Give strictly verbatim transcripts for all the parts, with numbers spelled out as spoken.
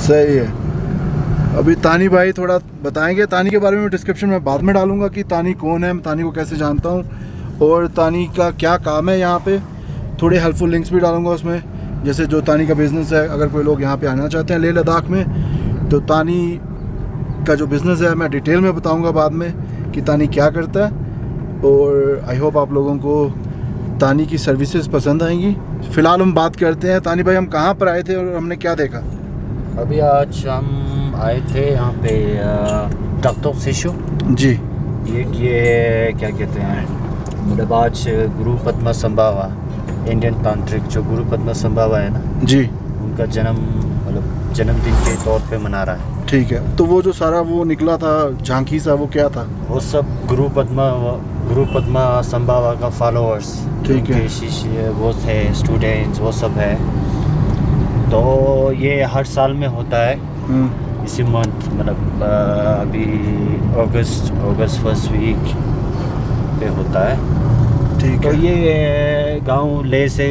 सही है। अभी तानी भाई थोड़ा बताएंगे, तानी के बारे में डिस्क्रिप्शन में बाद में डालूंगा कि तानी कौन है, मैं तानी को कैसे जानता हूँ और तानी का क्या काम है यहाँ पे। थोड़े हेल्पफुल लिंक्स भी डालूंगा उसमें, जैसे जो तानी का बिज़नेस है, अगर कोई लोग यहाँ पे आना चाहते हैं लेह लद्दाख में, तो तानी का जो बिज़नेस है मैं डिटेल में बताऊँगा बाद में कि तानी क्या करता है। और आई होप आप लोगों को तानी की सर्विसेज पसंद आएंगी। फ़िलहाल हम बात करते हैं तानी भाई, हम कहाँ पर आए थे और हमने क्या देखा? अभी आज हम आए थे यहाँ पे डॉक्टर शिशु जी। ये ये क्या कहते हैं, मतलब आज गुरु पद्मा संभावा, इंडियन तांत्रिक जो गुरु पद्मा संभावा है ना जी, उनका जन्म मतलब जन्मदिन के तौर पे मना रहा है। ठीक है, तो वो जो सारा वो निकला था झांकी सा, वो क्या था? वो सब गुरु पद्मा गुरु पद्मा संभावा का फॉलोअर्स, ठीक है, शिष्य वो थे, स्टूडेंट्स वो सब है। तो ये हर साल में होता है इसी मंथ, मतलब अभी अगस्त अगस्त फर्स्ट वीक पे होता है। ठीक तो है। ये गांव लेह से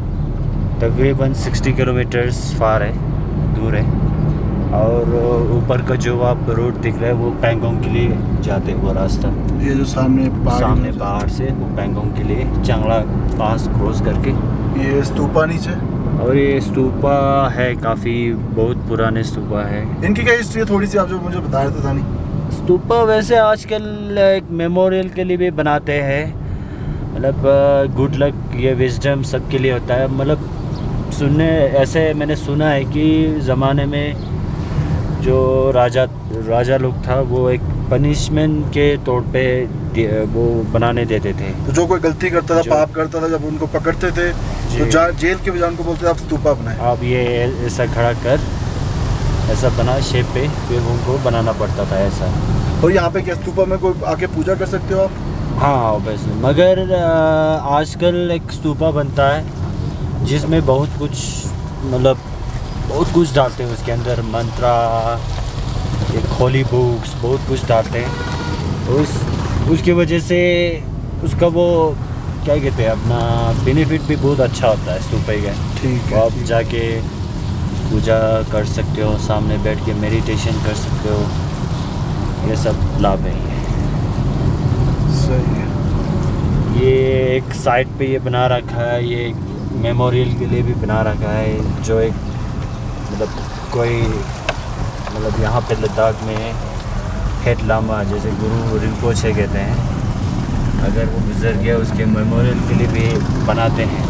तकरीबन साठ किलोमीटर्स फार है, दूर है। और ऊपर का जो आप रोड दिख रहा है वो पैंगोंग के लिए जाते हैं, वो रास्ता ये जो सामने पहाड़ सामने पहाड़ से वो पैंगोंग के लिए चांगला पास क्रॉस करके ये स्तूपा नीचे, और ये स्तूपा है, काफ़ी बहुत पुराने स्तूपा है। इनकी क्या हिस्ट्री है थोड़ी सी आप जो मुझे बता रहे थे तानी? स्तूपा वैसे आजकल एक मेमोरियल के लिए भी बनाते हैं, मतलब गुड लक, ये विजडम सबके लिए होता है। मतलब सुनने ऐसे मैंने सुना है कि ज़माने में जो राजा राजा लोग था वो एक पनिशमेंट के तौर पे वो बनाने देते थे। तो जो कोई गलती करता था, पाप करता था, जब उनको पकड़ते थे तो जेल के बजाय उनको बोलते थे आप स्तूपा बनाए, आप ये ऐसा खड़ा कर, ऐसा बना शेप पे, फिर उनको बनाना पड़ता था ऐसा। और यहाँ पे क्या स्तूपा में कोई आके पूजा कर सकते हो आप? हाँ वैसे, मगर आजकल एक स्तूपा बनता है जिसमें बहुत कुछ, मतलब बहुत कुछ डालते हैं उसके अंदर, मंत्रा, एक होली बुक्स, बहुत कुछ डालते हैं। तो उस उसकी वजह से उसका वो क्या कहते हैं, अपना बेनिफिट भी बहुत अच्छा होता है स्तूपे का। ठीक है, आप जाके पूजा कर सकते हो, सामने बैठ के मेडिटेशन कर सकते हो, ये सब लाभ है। ये सही है। ये एक साइड पे ये बना रखा है, ये मेमोरियल के लिए भी बना रखा है, जो एक मतलब कोई मतलब यहाँ पे लद्दाख में हेड लामा, जैसे गुरु रिंपोचे कहते हैं, अगर वो गुजर गया उसके मेमोरियल के लिए भी बनाते हैं।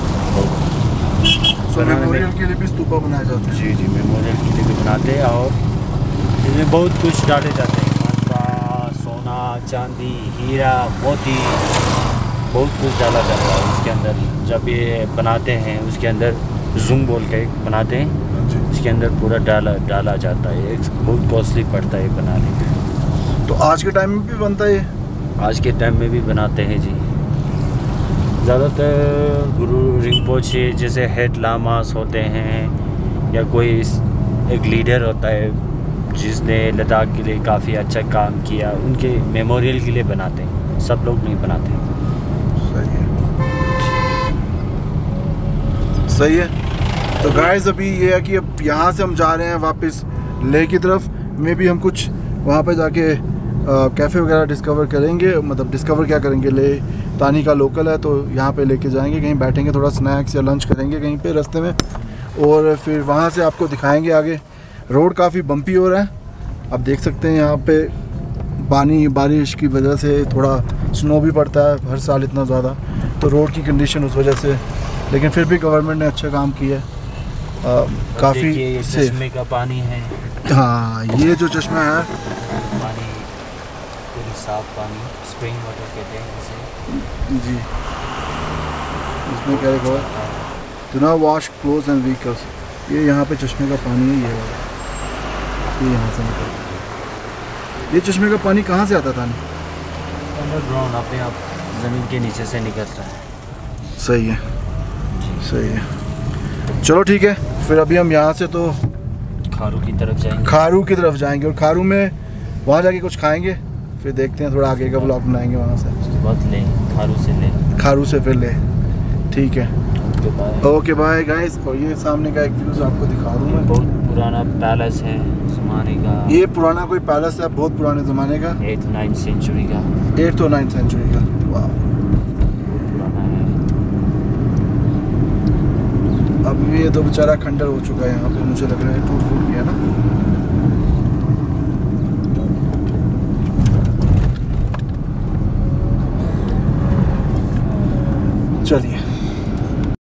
तो मेमोरियल के लिए भी स्तूपा बनाया जाता है? जी जी, मेमोरियल के लिए भी बनाते हैं। और इसमें बहुत कुछ डाले जाते हैं, मंत्रा, सोना, चांदी, हीरा, मोती, बहुत कुछ डाला जाता है उसके अंदर। जब ये बनाते हैं उसके अंदर जूम बोल के बनाते हैं, उसके अंदर पूरा डाला डाला जाता है, बहुत कॉस्टली पड़ता है बनाने में। तो आज के टाइम में भी बनता है ये? आज के टाइम में भी बनाते हैं जी। ज़्यादातर गुरु रिंपोचे जैसे हेड लामास होते हैं, या कोई एक लीडर होता है जिसने लद्दाख के लिए काफ़ी अच्छा काम किया, उनके मेमोरियल के लिए बनाते हैं, सब लोग नहीं बनाते। सही है, सही है। तो गाइस अभी ये है कि अब यहाँ से हम जा रहे हैं वापस लेह की तरफ। मे भी हम कुछ वहाँ पे जाके कैफ़े वगैरह डिस्कवर करेंगे, मतलब डिस्कवर क्या करेंगे, लेह तानी का लोकल है तो यहाँ पे लेके जाएंगे, कहीं बैठेंगे, थोड़ा स्नैक्स या लंच करेंगे कहीं पे रास्ते में, और फिर वहाँ से आपको दिखाएंगे आगे। रोड काफ़ी बम्पी हो रहा है, आप देख सकते हैं यहाँ पे पानी, बारिश की वजह से थोड़ा स्नो भी पड़ता है हर साल इतना ज़्यादा, तो रोड की कंडीशन उस वजह से, लेकिन फिर भी गवर्नमेंट ने अच्छा काम किया है काफ़ी। चश्मे का पानी है, हाँ ये जो चश्मा है पानी पूरी साफ पानी, स्प्रिंग वाटर कहते हैं इसे जी। इसमें क्या लिखा है, do not wash clothes and vehicles. ये यहाँ पे चश्मे का पानी है, ये ये यहाँ से निकलता है। ये चश्मे का पानी कहाँ से आता था? अंडरग्राउंड, अपने आप ज़मीन के नीचे से निकलता है। सही है, सही है। चलो ठीक है, फिर अभी हम यहाँ से तो खारू की तरफ जाएंगे। खारू की तरफ जाएंगे और खारू में वहाँ जाके कुछ खाएंगे, फिर देखते हैं, थोड़ा आगे का ब्लॉग बनाएंगे वहाँ से। उसके बाद ले खारू से ले खारू से फिर ले ठीक है। Okay bye. Okay bye guys. और ये सामने का एक व्यूज़ आपको दिखा दूँ मैं। बहुत पुराना पैलेस है ज़माने का। ये पुराना कोई पैलेस है, बहुत पुराने ज़माने का, एट्थ नाइन्थ सेंचुरी का। एट्थ और नाइन्थ सेंचुरी का। वाह, पुराना है। अब ये तो बेचारा खंडर हो चुका है यहाँ पे, मुझे लग रहा है टूट फूट गया ना। चलिए